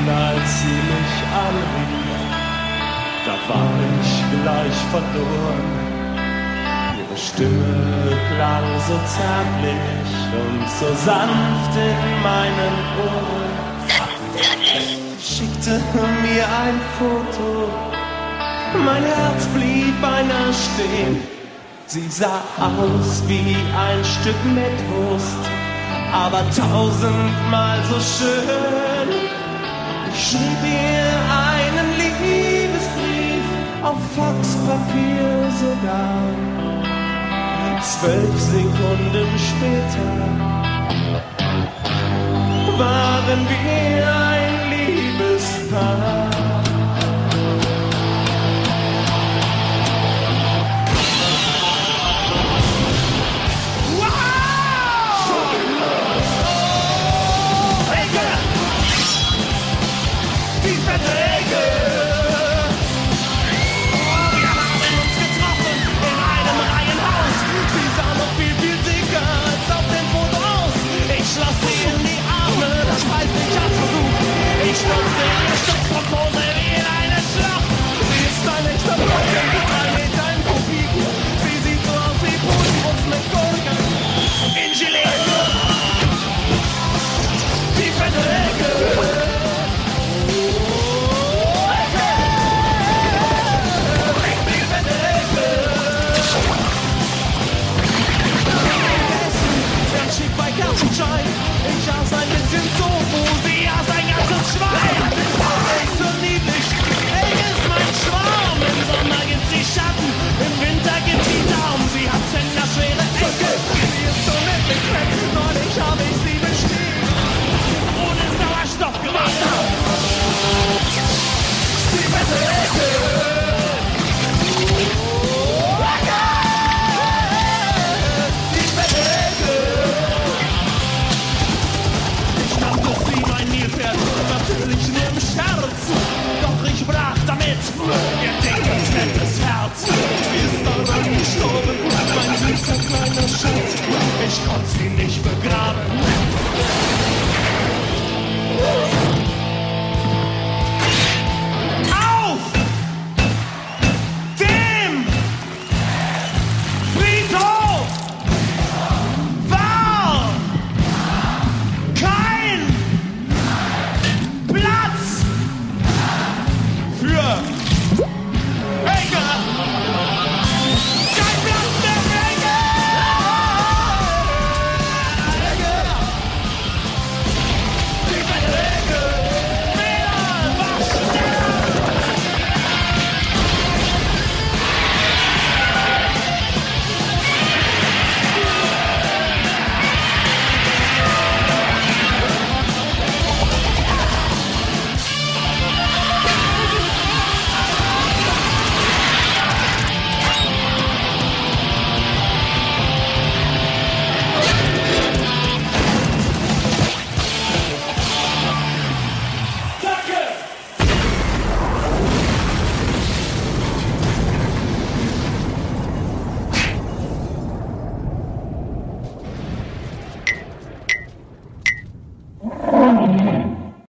als sie mich anrief, da war ich gleich verloren. Ihre Stimme klang so zärtlich und so sanft in meinen Ohren. Schickte mir ein Foto, mein Herz blieb beinahe stehen. Sie sah aus wie ein Stück Mettwurst, aber tausendmal so schön. Ich schrieb ihr einen Liebesbrief, auf Faxpapier sogar. 12 Sekunden später waren wir ein Liebespaar. Ich aß ein bisschen Tofu, sie aß ein ganzes Schwein. Ist so niedlich, ist mein Schwarm. Im Sommer gibt sie Schatten, im Winter gibt sie Daumen. Sie hat zenderschwere Ecke, sie ist so nett mit Crack. Neulich habe ich sie bestiegen, ohne Sauerstoff gemacht. Die fette Ecke. Natürlich nur im Scherz, doch ich brach damit